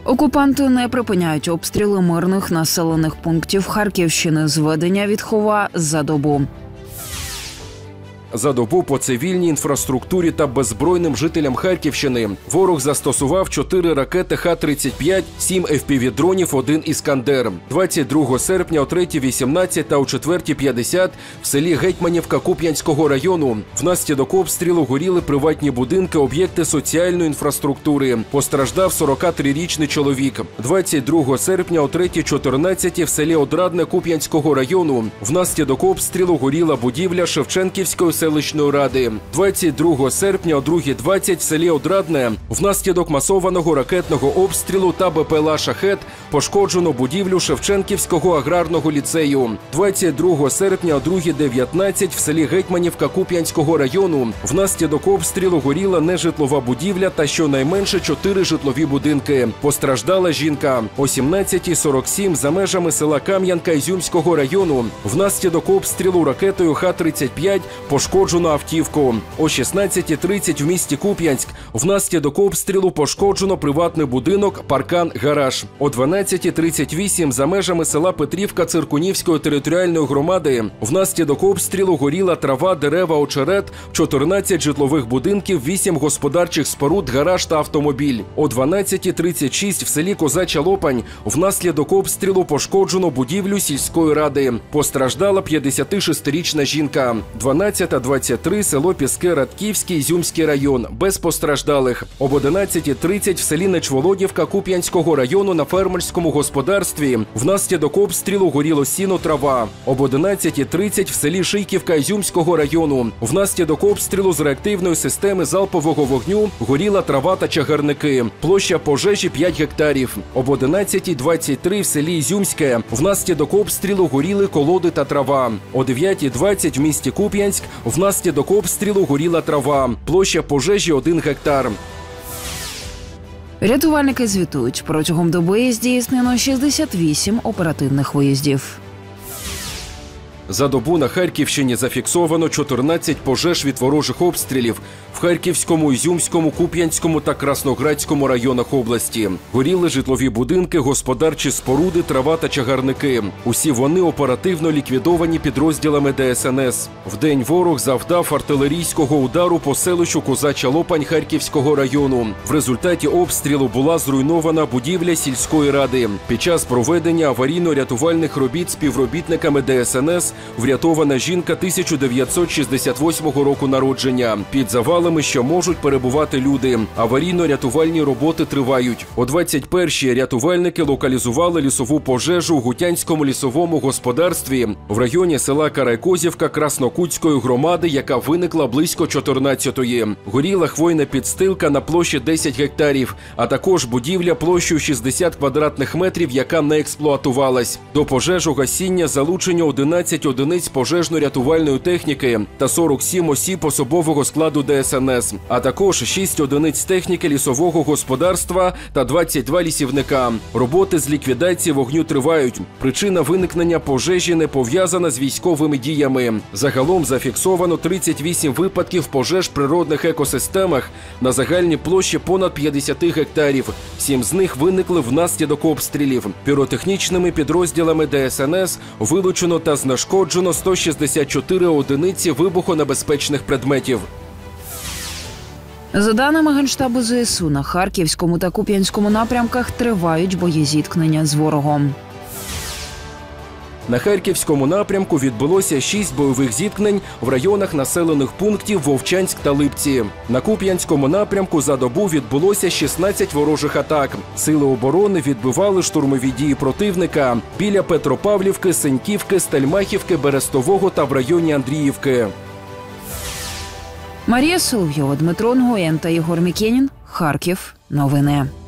Окупанти не припиняють обстріли мирних населених пунктів Харківщини. Зведення Вітхова за добу. За добу по цивільній інфраструктурі та беззбройним жителям Харківщини ворог застосував 4 ракети Х-35, 7 FPV-дронів, 1 «Іскандер». 22 серпня о 3:18 та о 4:50 в селі Гетьманівка Куп'янського району внаслідок обстрілу горіли приватні будинки, об'єкти соціальної інфраструктури. Постраждав 43-річний чоловік. 22 серпня о 3:14 в селі Одрадне Куп'янського району внаслідок обстрілу горіла будівля Шевченківської селищної ради. 22 серпня о 2:20 в селі Одрадне внаслідок масованого ракетного обстрілу та БПЛА «Шахет» пошкоджено будівлю Шевченківського аграрного ліцею. 22 серпня о 2:19 в селі Гетьманівка Куп'янського району внаслідок обстрілу горіла нежитлова будівля та щонайменше 4 житлові будинки. Постраждала жінка. О 17:47 за межами села Кам'янка Ізюмського району внаслідок обстрілу ракетою Х-35 пошкоджено автівку. О 16:30 в місті Куп'янськ внаслідок обстрілу пошкоджено приватний будинок, паркан, гараж. О 12:38 за межами села Петрівка Циркунівської територіальної громади внаслідок обстрілу горіла трава, дерева, очерет, 14 житлових будинків, 8 господарчих споруд, гараж та автомобіль. О 12:36 в селі Козача Лопань внаслідок обстрілу пошкоджено будівлю сільської ради. Постраждала 56-річна жінка. 12:23 село Піски, Радківський, Ізюмський район. Без постраждалих. Об 11:30 в селі Нечволодівка Куп'янського району на фермерському господарстві внаслідок обстрілу горіло сіно, трава. Об 11:30 в селі Шийківка Ізюмського району внаслідок обстрілу з реактивної системи залпового вогню горіла трава та чагарники. Площа пожежі 5 гектарів. Об 11:23 в селі Ізюмське внаслідок обстрілу горіли колоди та трава. О 9:20 в місті Куп'янськ внаслідок обстрілу горіла трава. Площа пожежі 1 гектар. Рятувальники звітують, протягом доби здійснено 68 оперативних виїздів. За добу на Харківщині зафіксовано 14 пожеж від ворожих обстрілів в Харківському, Ізюмському, Куп'янському та Красноградському районах області. Горіли житлові будинки, господарчі споруди, трава та чагарники. Усі вони оперативно ліквідовані підрозділами ДСНС. Вдень ворог завдав артилерійського удару по селищу Козача Лопань Харківського району. В результаті обстрілу була зруйнована будівля сільської ради. Під час проведення аварійно-рятувальних робіт співробітниками ДСНС врятована жінка 1968 року народження. Під завалами ще можуть перебувати люди. Аварійно-рятувальні роботи тривають. О 21:00 рятувальники локалізували лісову пожежу у Гутянському лісовому господарстві в районі села Карайкозівка Краснокутської громади, яка виникла близько 14:00. Горіла хвойна підстилка на площі 10 гектарів, а також будівля площею 60 квадратних метрів, яка не експлуатувалась. До пожежогасіння залучені 11 одиниць пожежно-рятувальної техніки та 47 осіб особового складу ДСНС, а також 6 одиниць техніки лісового господарства та 22 лісівника. Роботи з ліквідації вогню тривають. Причина виникнення пожежі не пов'язана з військовими діями. Загалом зафіксовано 38 випадків пожеж в природних екосистемах на загальній площі понад 50 гектарів. 7 з них виникли внаслідок обстрілів. Піротехнічними підрозділами ДСНС вилучено та знешкоджено 164 одиниці вибухонебезпечних предметів. За даними Генштабу ЗСУ, на Харківському та Куп'янському напрямках тривають боєзіткнення з ворогом. На Харківському напрямку відбулося 6 бойових зіткнень в районах населених пунктів Вовчанськ та Липці. На Куп'янському напрямку за добу відбулося 16 ворожих атак. Сили оборони відбивали штурмові дії противника біля Петропавлівки, Сеньківки, Стельмахівки, Берестового та в районі Андріївки. Марія Соловйова, Дмитро Нгоєн та Єгор Мікенін. Харків. Новини.